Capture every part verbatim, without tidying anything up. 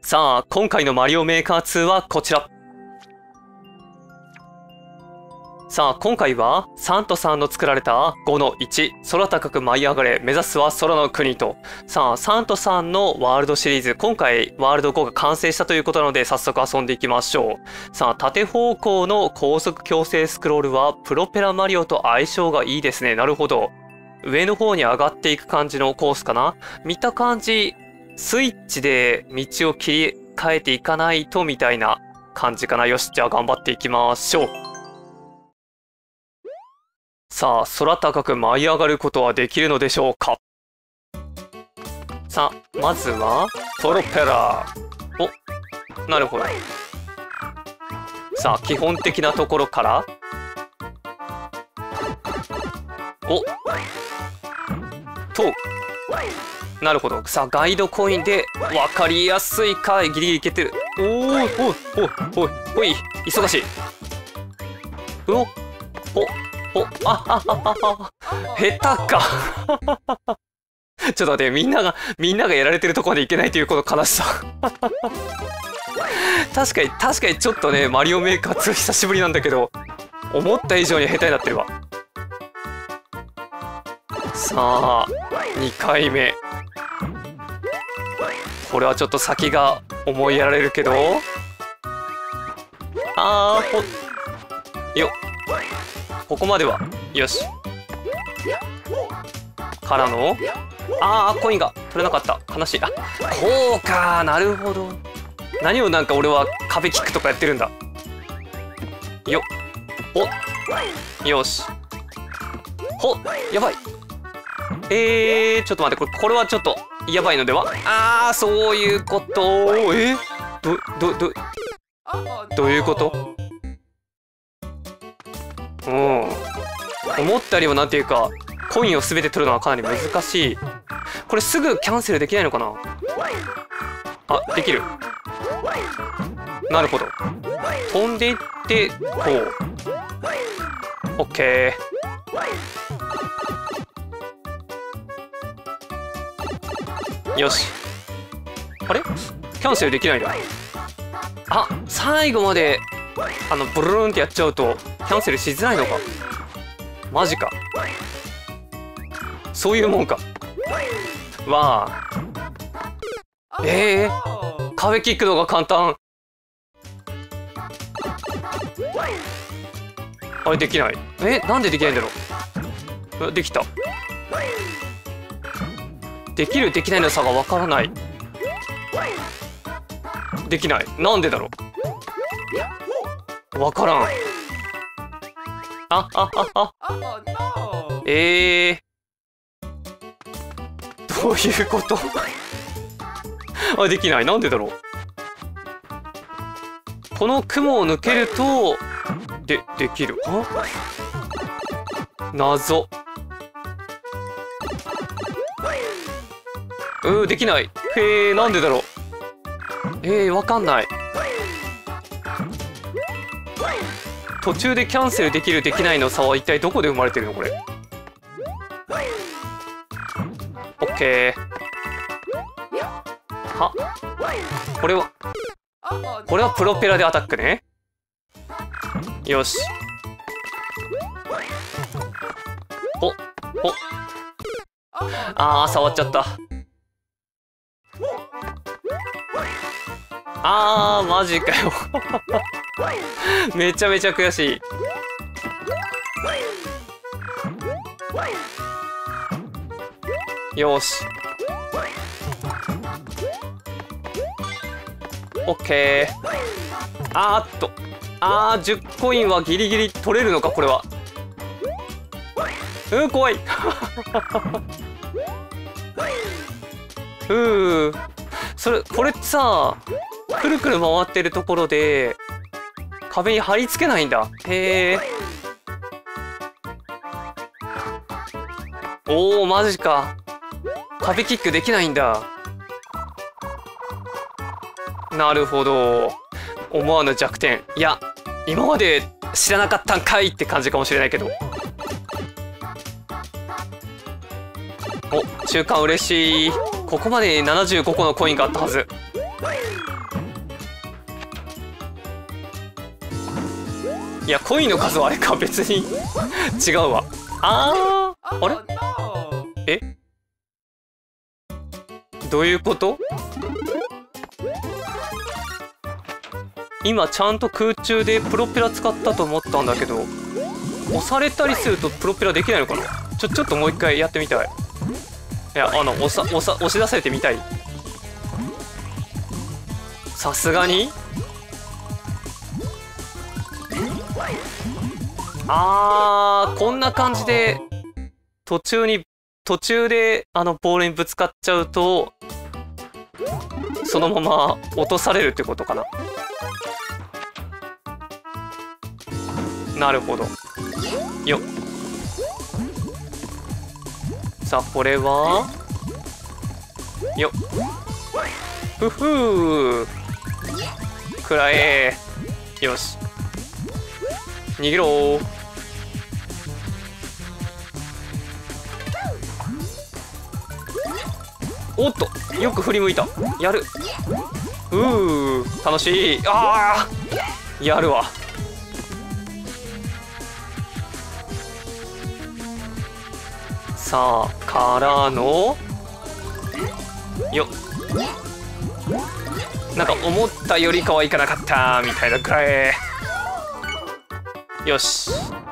さあ、今回のマリオメーカーツーはこちら。さあ、今回はサントさんの作られたごのいち、空高く舞い上がれ、目指すは空の国と。さあ、サントさんのワールドシリーズ、今回ワールドごが完成したということなので、早速遊んでいきましょう。さあ、縦方向の高速強制スクロールは、プロペラマリオと相性がいいですね。なるほど。上の方に上がっていく感じのコースかな。見た感じ、スイッチで道を切り替えていかないとみたいな感じかな。よし、じゃあ頑張っていきましょう。さあ、空高く舞い上がることはできるのでしょうか。さあ、まずはプロペラ。お、なるほど。さあ、基本的なところからおと、なるほど。さあ、ガイドコインで分かりやすいか。ギリギリいけてる。おー、おいおいおいおい、忙しい。おおお、ああああ、下手か。ちょっと待って、みんながみんながやられてるとこまでいけないというこの悲しさ。確かに確かにちょっとね、マリオメーカーツー久しぶりなんだけど、思った以上に下手になってるわ。さあ、にかいめ。これはちょっと先が思いやられるけど、あーほよっ、ここまではよし。からのあー、コインが取れなかった。悲しい。あ、こうか、なるほど。何をなんか俺は壁キックとかやってるんだよっ。お、よし。ほっ、やばい。えー、ちょっと待って、これこれはちょっとやばいのでは。あー、そういうこと。えー、どどどどういうこと。うん、思ったよりもなんていうか、コインを全て取るのはかなり難しい。これすぐキャンセルできないのかな。あ、できる。なるほど。飛んでいってこう。オッケー。よし。あれキャンセルできないんだ。あ、最後まであのブルーンってやっちゃうとキャンセルしづらいのか。マジか。そういうもんか。わあ。えー、壁キックの方が簡単。あれできない。え、なんでできないんだろう。できた。できるできないの差がわからない。できない。なんでだろう。わからん。ああああ。えー、どういうこと。あ、できない。なんでだろう。この雲を抜けるとでできる。あ、謎。うー、できない。へえ、なんでだろう。えー、わかんない。途中でキャンセルできるできないの差は一体どこで生まれてるのこれ。オッケー。は、これはこれはプロペラでアタックね。よし。おお、あー、触っちゃった。あー、マジかよ。めちゃめちゃ悔しい。よし。オッケー。あーっと、あー、じゅっコインはギリギリ取れるのかこれは。うん、怖い。うー、それこれってさ、くるくる回ってるところで壁に貼り付けないんだ。へえ。おお、マジか。壁キックできないんだ。なるほど。思わぬ弱点。いや、今まで知らなかったんかいって感じかもしれないけど。お、中間嬉しい。ここまでにななじゅうごこのコインがあったはず。 いや、コインの数はあれか、別に違うわ。あー、あれえどういうこと？今ちゃんと空中でプロペラ使ったと思ったんだけど、押されたりするとプロペラできないのかな。ちょちょっともう一回やってみたい。いや、あの押さ押さ押し出されてみたい。さすがにあー、こんな感じで途中に途中であのボールにぶつかっちゃうとそのまま落とされるってことかな。なるほどよ。さあこれはよっ、ふふーくらえー。よし逃げろー。おっとよく振り向いた。やる。うー楽しい。あーやるわ。さあからのよっ、なんか思ったよりかはいかなかったみたいなくらい。よし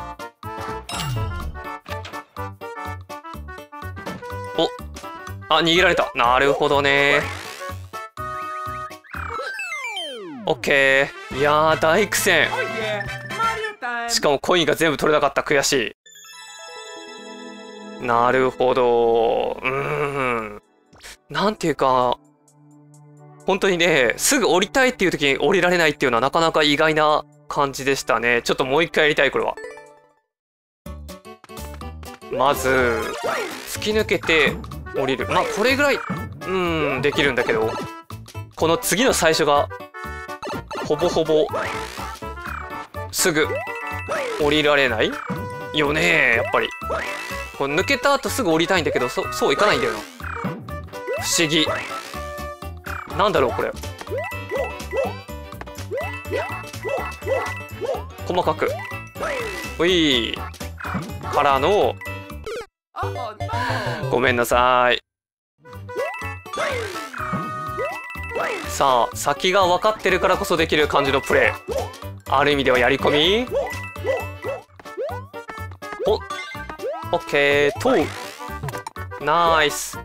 おあ逃げられた。なるほどね。オッケー。いやー大苦戦。しかもコインが全部取れなかった。悔しい。なるほど。うーんなんていうか本当にね、すぐ降りたいっていう時に降りられないっていうのはなかなか意外な感じでしたね。ちょっともう一回やりたいこれは。まず突き抜けて降りる。まあこれぐらいうんできるんだけど、この次の最初がほぼほぼすぐ降りられないよね。やっぱりこれ抜けた後すぐ降りたいんだけど、そそういかないんだよな。不思議なんだろうこれ。細かくおいからのごめんなさい。さあ先が分かってるからこそできる感じのプレー、ある意味ではやり込み。おオッケーとナイス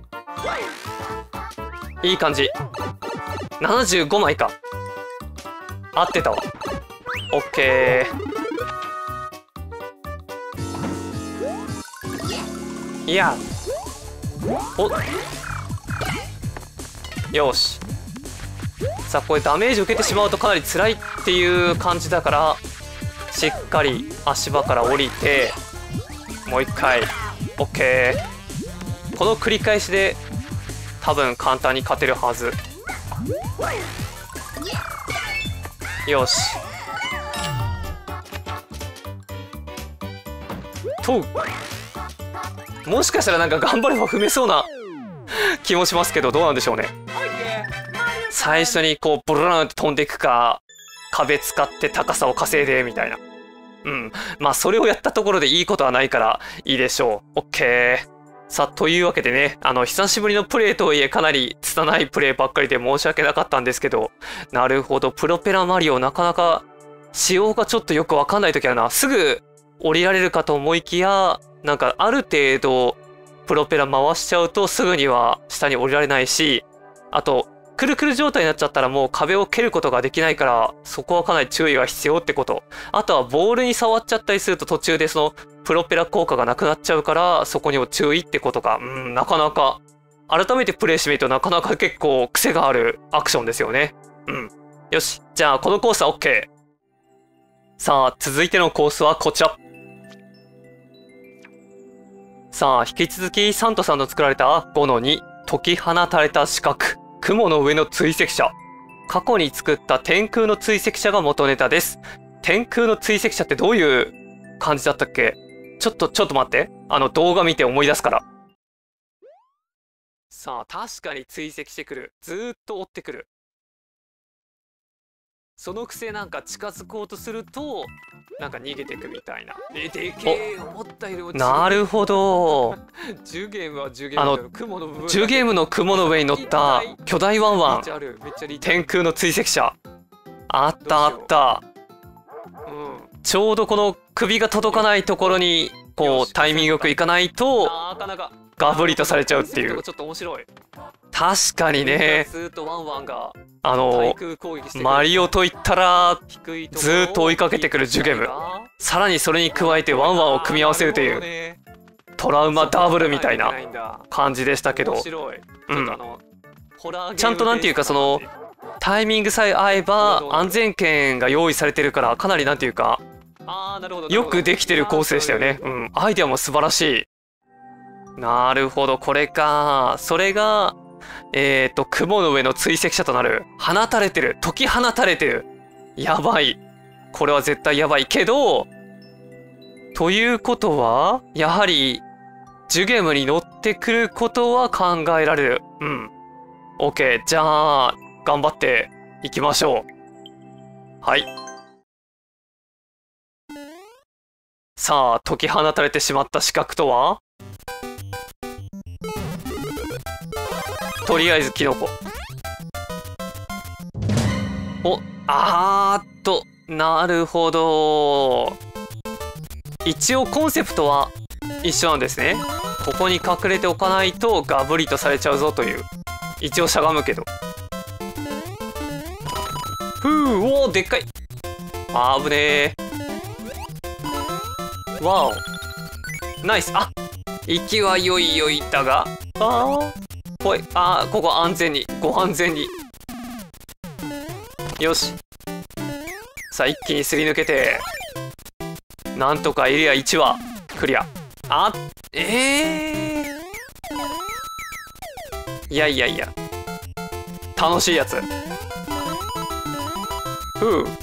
いい感じ。ななじゅうごまいか。合ってたわ。オッケー。いやおよし。さあこれダメージ受けてしまうとかなり辛いっていう感じだから、しっかり足場から降りてもう一回。オッケー。この繰り返しで多分簡単に勝てるはず。よしともしかしたらなんか頑張れば踏めそうな気もしますけど、どうなんでしょうね。最初にこうブルーンって飛んでいくか、壁使って高さを稼いでみたいな。うんまあそれをやったところでいいことはないからいいでしょう。オッケー。さあというわけでね、あの久しぶりのプレイとはいえかなり拙いプレイばっかりで申し訳なかったんですけど、なるほどプロペラマリオなかなか仕様がちょっとよくわかんない時あるな。すぐ降りられるかと思いきや、なんかある程度プロペラ回しちゃうとすぐには下に降りられないし、あとくるくる状態になっちゃったらもう壁を蹴ることができないから、そこはかなり注意が必要ってこと。あとはボールに触っちゃったりすると途中でそのプロペラ効果がなくなっちゃうから、そこにも注意ってことか。うん、なかなか改めてプレイしてみるとなかなか結構癖があるアクションですよね。うん。よし。じゃあこのコースは OK。さあ続いてのコースはこちら。さあ引き続きサントさんの作られた ごのに 解き放たれた四角雲の上の追跡者。過去に作った天空の追跡者が元ネタです。天空の追跡者ってどういう感じだったっけ？ちょっとちょっと待って、あの動画見て思い出すから。さあ確かに追跡してくる。ずーっと追ってくる。 そのくせなんか近づこうとするとなんか逃げてくみたいな。え、でけえ、思ったよりも。なるほど。じゅうゲームはじゅうゲーム。あの雲の部分、じゅうゲームの雲の上に乗った巨大ワンワン、天空の追跡者あったあった。うん、ちょうどこの首が届かないところにこうタイミングよくいかないとガブリとされちゃうっていう。ちょっと面白い。確かにね。あのマリオといったらずーっと追いかけてくるジュゲム、さらにそれに加えてワンワンを組み合わせるというトラウマダブルみたいな感じでしたけど、うん、ちゃんとなんていうかそのタイミングさえ合えば安全圏が用意されてるからかなりなんていうかよくできてるコースでしたよね。うん、アイデアも素晴らしい。なるほど、これか。それがえっと雲の上の追跡者となる。放たれてる、解き放たれてる。やばい、これは絶対やばいけど、ということはやはりジュゲムに乗ってくることは考えられる。うん、 OK、 じゃあ頑張っていきましょう。はい、さあ解き放たれてしまった資格とは、とりあえずキノコ。お、あーっと、なるほど。一応コンセプトは一緒なんですね。ここに隠れておかないとガブリとされちゃうぞという。一応しゃがむけど、ふう、おーでっかい。あぶねえ。わお、ナイス。あ、行きはよいよいだが、あーほい、あーここ安全に、ご安全に。よし、さあ一気にすり抜けてなんとかエリアいちはクリア。あ、えー、いやいやいや、楽しいやつ。ふう、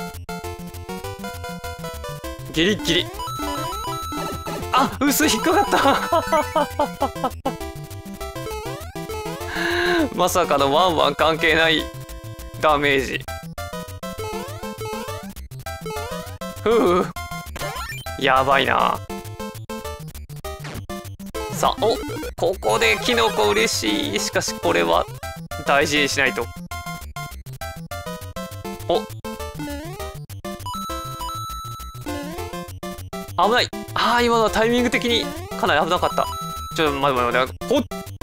ギリギリ。あ、薄い、引っかかったまさかのワンワン関係ないダメージ。ふう、やばいな。さあ、お、ここでキノコ嬉しい。しかしこれは大事にしないと。お、危ない。ああ、今のはタイミング的にかなり危なかった。ちょっと待って待って待って。ほっ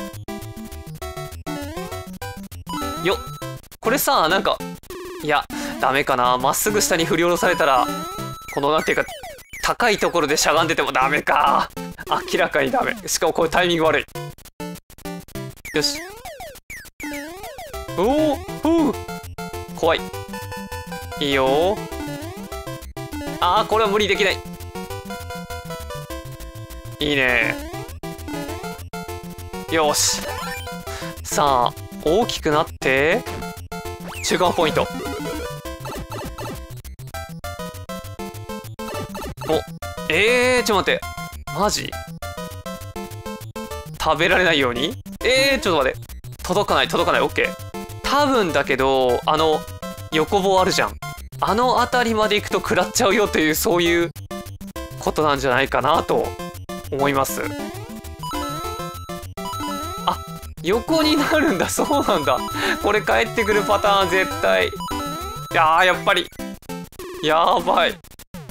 よっ、これさ、なんかいやダメかな。まっすぐ下に振り下ろされたら、このなんていうか高いところでしゃがんでてもダメか。明らかにダメ。しかもこれタイミング悪い。よし、おお、ふう、怖い。いいよ。ああ、これは無理できない。いいね。よし、さあ大きくなって中間ポイント。お、えー、ちょっと待って、マジ食べられないように。えー、ちょっと待って、届かない届かない。オッケー。多分だけど、あの横棒あるじゃん、あの辺りまで行くと食らっちゃうよという、そういうことなんじゃないかなと思います。あ、横になるんだ。そうなんだ。これ帰ってくるパターン絶対。いやー、やっぱりやばい。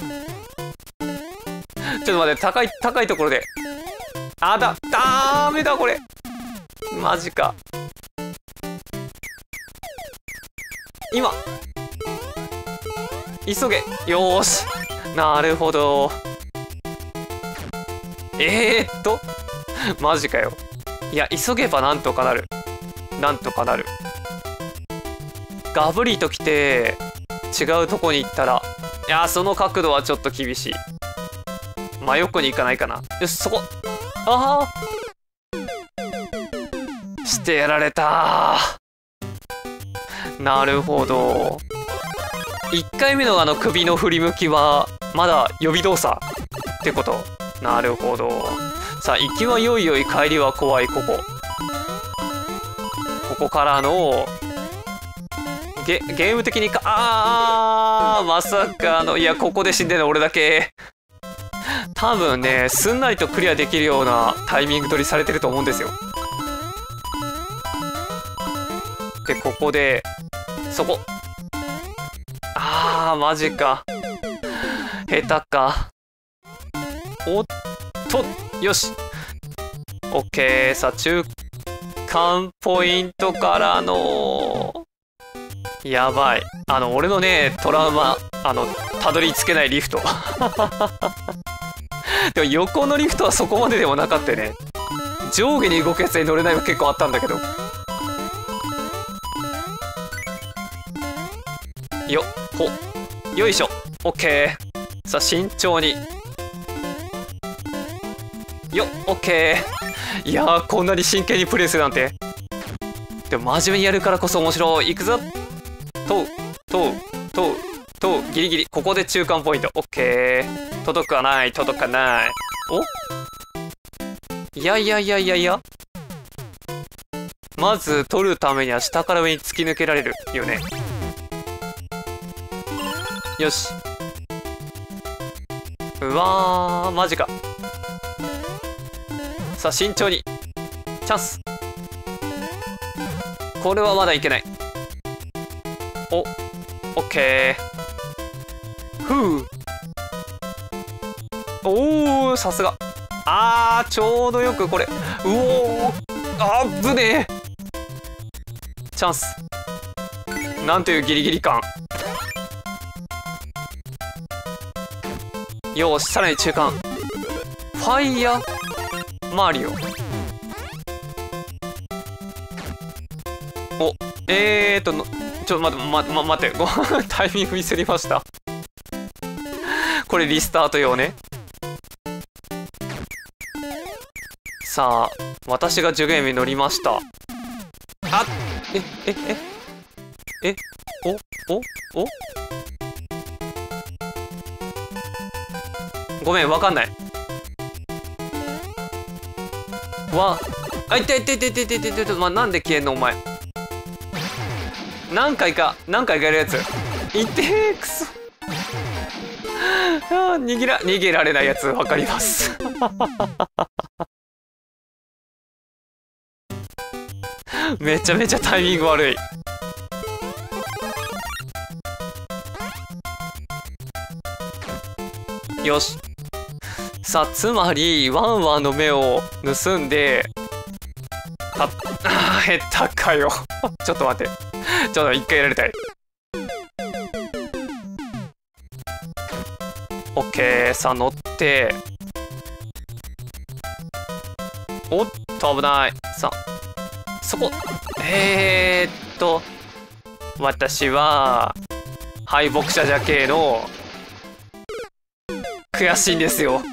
ちょっと待って、高い高いところで。あだ、ダメだこれ、マジか。今急げ。よーし、なるほど。えーっとマジかよ。いや、急げばなんとかなる、なんとかなる。ガブリと来て違うとこに行ったら、いや、その角度はちょっと厳しい。真横に行かないかな。よし、そこ。ああ、してやられた。なるほど。いっかいめのあの首の振り向きはまだ予備動作ってこと。なるほど。さあ、行きはよいよい、帰りは怖い。ここここからのゲゲーム的にか、あーまさかの、いやここで死んでるの俺だけ。多分ねすんなりとクリアできるようなタイミング取りされてると思うんですよ。でここでそこ、あーマジか、下手か。おっと、よし OK。 さあ中間ポイントからのやばい、あの俺のねトラウマ、あのたどり着けないリフト。でも横のリフトはそこまででもなかったね。上下に動くやつに乗れないの結構あったんだけど。よっほよいしょ OK。 さあ慎重によっ OK。 いやーこんなに真剣にプレイするなんて。でも真面目にやるからこそ面白い。いくぞ、とうとうとうとう、ギリギリここで中間ポイント OK。 届かない届かない。おいやいやいやいやいや、まず取るためには下から上に突き抜けられるよね。よし、うわーマジか。さあ慎重に、チャンス。これはまだいけない。おオッケー。ふう、おーさすが。あーちょうどよくこれ、うおーあぶねえ。チャンス、なんというギリギリ感。よしさらに中間、ファイヤーマリオ。おえーとのちょっと待って、ま、ま、待って、ごタイミングミスりました。これリスタート用ね。さあ私がジュゲームに乗りました。あええええおおおごめんわかんないわ。あいていていていていていていて、まあ、なんで消えんのお前。何回か何回かやるやついてー、くそ。あ逃げら逃げられないやつわかります。めちゃめちゃタイミング悪い。よし、さあつまりワンワンの目を盗んでた、あー下手かよ。ちょっと待って、ちょっと一回やられたい。オッケー、さあ乗って、おっと危ない。さあそこ、えー、っと私は敗北者じゃけーの悔しいんですよ。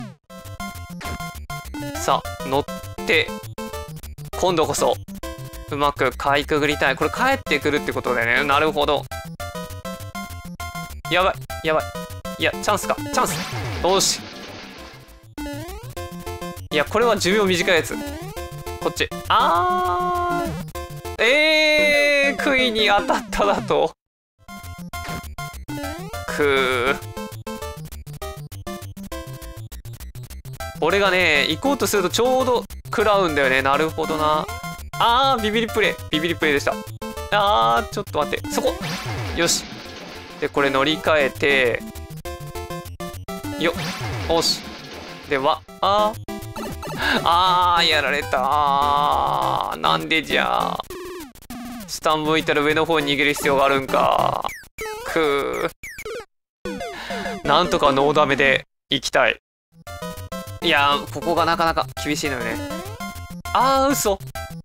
さあ乗って今度こそうまくかいくぐりたい。これ帰ってくるってことだよね。なるほど。やばいやばい、いやチャンスか、チャンス。よし、いやこれは寿命短いやつ。こっち、あーえー、杭に当たっただと。くー、俺がね行こうとするとちょうど食らうんだよね。なるほどな。あービビリプレイ、ビビリプレイでした。あーちょっと待って、そこよし。でこれ乗り換えてよっ、よし。ではあーあーやられたー。なんでじゃあ下向いたら上の方に逃げる必要があるんか。くー、なんとかノーダメで行きたい。いやーここがなかなか厳しいのよね。あー嘘、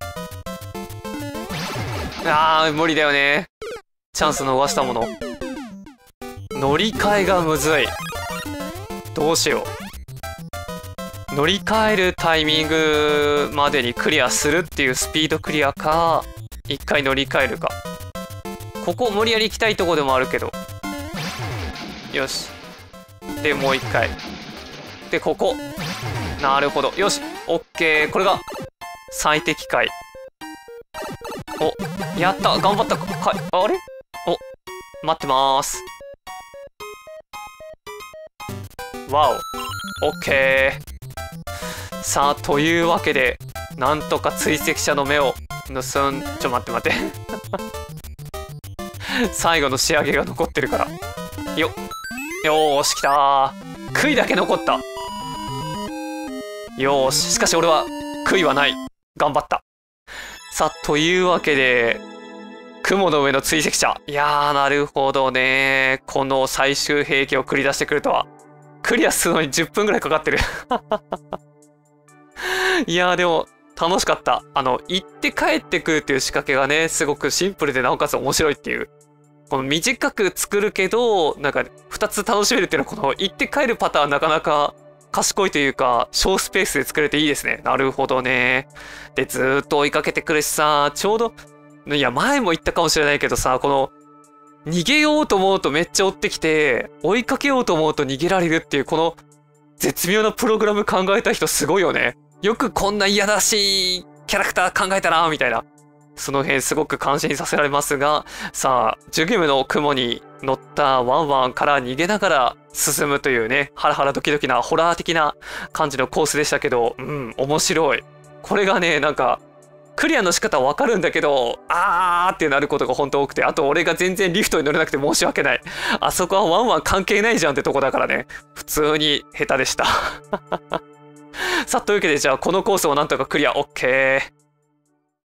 あー無理だよね。チャンス逃したもの。乗り換えがむずい。どうしよう。乗り換えるタイミングまでにクリアするっていうスピードクリアか、一回乗り換えるか。ここ無理やり行きたいとこでもあるけど。よし、でもう一回でここ、なるほど、よしオッケー。これが最適解。おやった、頑張ったか。あれ待ってまーす。わお。オッケー。さあ、というわけで、なんとか追跡者の目を盗ん、ちょ、待って待って。最後の仕上げが残ってるから。よっ。よーし、来たー。杭だけ残った。よーし。しかし俺は、杭はない。頑張った。さあ、というわけで、雲の上の追跡者。いやー、なるほどね。この最終兵器を繰り出してくるとは。クリアするのにじゅっぷんぐらいかかってる。いやー、でも、楽しかった。あの、行って帰ってくるっていう仕掛けがね、すごくシンプルでなおかつ面白いっていう。この短く作るけど、なんか、二つ楽しめるっていうのは、この行って帰るパターンなかなか賢いというか、小スペースで作れていいですね。なるほどね。で、ずーっと追いかけてくるしさ、ちょうど、いや、前も言ったかもしれないけどさ、この、逃げようと思うとめっちゃ追ってきて、追いかけようと思うと逃げられるっていう、この、絶妙なプログラム考えた人すごいよね。よくこんな嫌らしいキャラクター考えたな、みたいな。その辺すごく感心させられますが、さあ、ジュゲムの雲に乗ったワンワンから逃げながら進むというね、ハラハラドキドキなホラー的な感じのコースでしたけど、うん、面白い。これがね、なんか、クリアの仕方はわかるんだけど、あーってなることが本当多くて、あと俺が全然リフトに乗れなくて申し訳ない。あそこはワンワン関係ないじゃんってとこだからね、普通に下手でした。さあ、というわけでじゃあこのコースをなんとかクリア、オッケー。